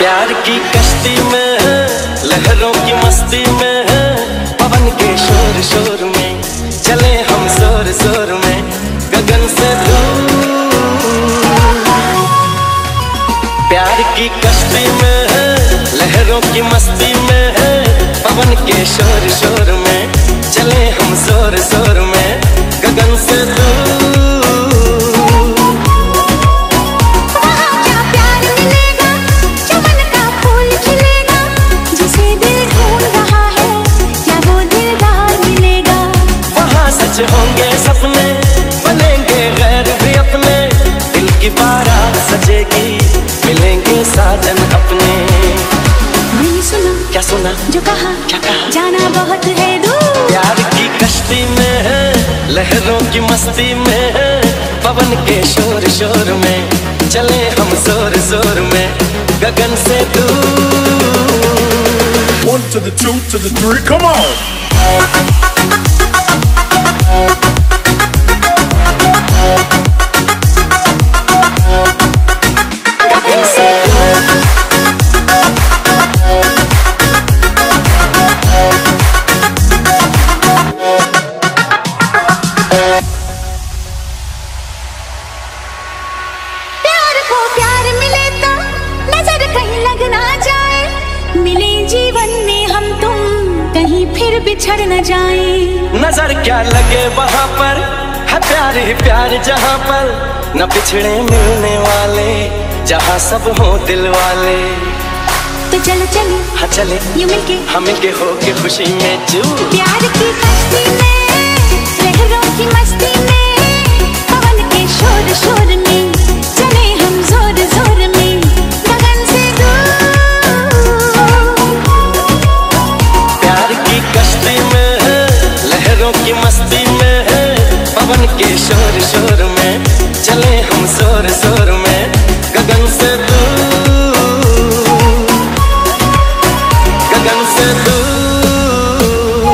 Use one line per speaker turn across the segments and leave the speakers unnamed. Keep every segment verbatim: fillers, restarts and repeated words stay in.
प्यार की कश्ती में लहरों की मस्ती में पवन के शोर शोर में चले हम जोर जोर में गगन से दूर। प्यार की कश्ती में लहरों की मस्ती में पवन के शोर शोर में चले हम जोर जोर में गगन से दूर। होंगे सपने बनेंगे गैर भी अपने, दिल की बारात सजेगी मिलेंगे साजन अपने।
नहीं सुना
क्या सुना
जो कहा
क्या कहा
जाना बहुत है दूर।
प्यार की कश्ती में है लहरों की मस्ती में है पवन के शोर शोर में चले हम जोर जोर में गगन से दूर।
One to the two to the three, come on.
प्यार को प्यार मिले तो नजर कहीं लग ना जाए, मिले जीवन में हम तुम कहीं फिर बिछड़ न जाए।
नजर क्या लगे वहाँ पर है प्यार ही प्यार जहाँ पर न बिछड़े मिलने वाले जहाँ सब हो दिल वाले।
तो चलो चले
हाँ चले
यूं मिलके
हम मिलके हो के खुशी में चूर।
प्यार की कश्ती में लहरों की मस्ती में पवन के शोर शोर में चले हम जोर जोर में गगन से दूर।
प्यार की कश्ती में लहरों की मस्ती में पवन के शोर शोर में चले हम जोर जोर में गगन से दूर। गगन से दूर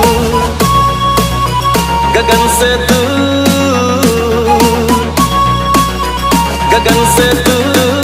गगन से दूर गगन से दूर।